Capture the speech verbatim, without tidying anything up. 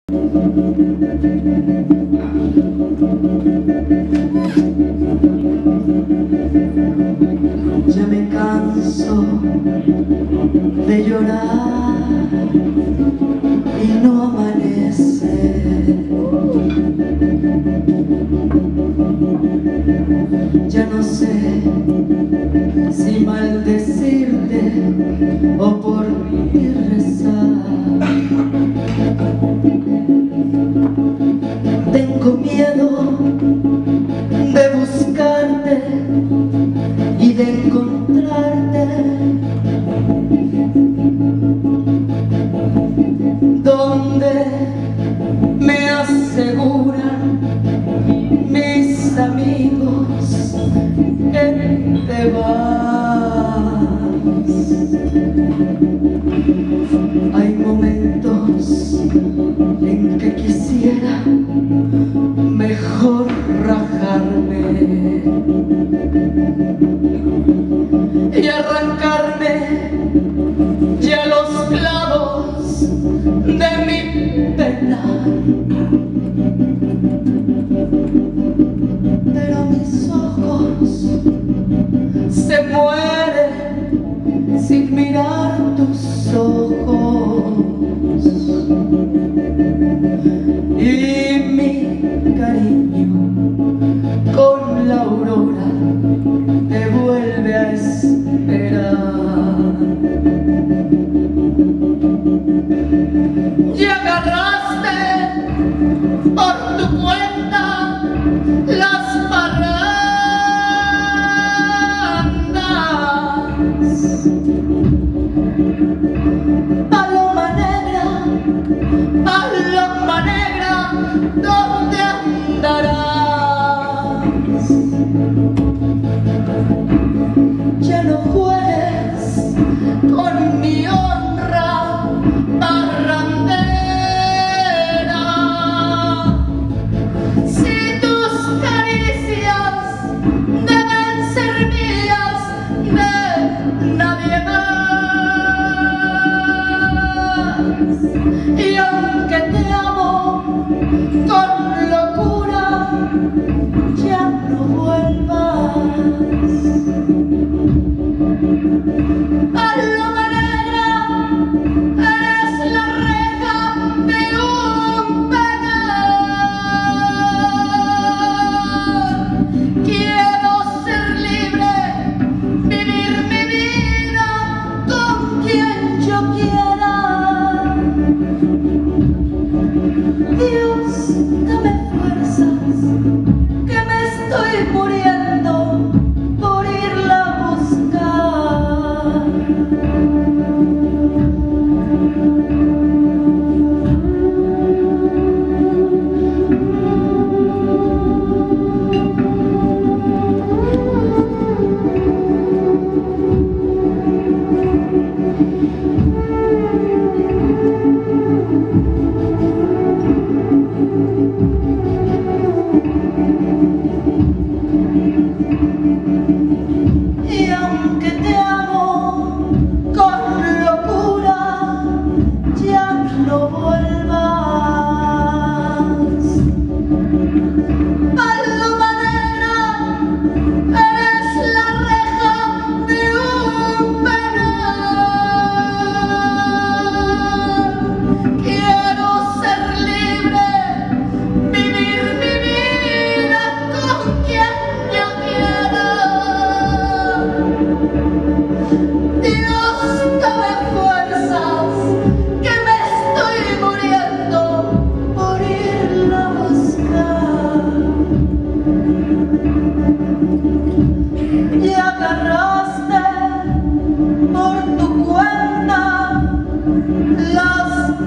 Ya me canso de llorar y no amanece. Ya no sé si maldecirte o por ti rezar. Tengo miedo de buscarte y de encontrarte donde me aseguran mis amigos que te vas. Hay momentos en que quisiera mejor rajarme y arrancarme ya los clavos de mi pena. Pero mis ojos se mueren sin mirar tus ojos, y mi cariño con la aurora te vuelve a esperar. Y agarraste por tu cuenta las parrandas. Paloma negra, paloma negra, ¿dónde andarás? Ya no juegues con mi honra parrandera. Si tus caricias deben ser mías, de nadie más. Y aunque te amo con locura, ya no vuelvas. Paloma negra, eres la reja de un penal. Quiero ser libre, vivir mi vida con quien yo quiera. Dios, dame fuerzas, que me estoy muriendo por irla a buscar. Y aunque te amo con locura, ya no vuelvas. Paloma negra, eres la reja de un penal. Quiero ser libre, vivir mi vida con quien yo quiera. Dios, dame fuerzas, que me estoy muriendo por irla a buscar. Y agarraste por tu cuenta las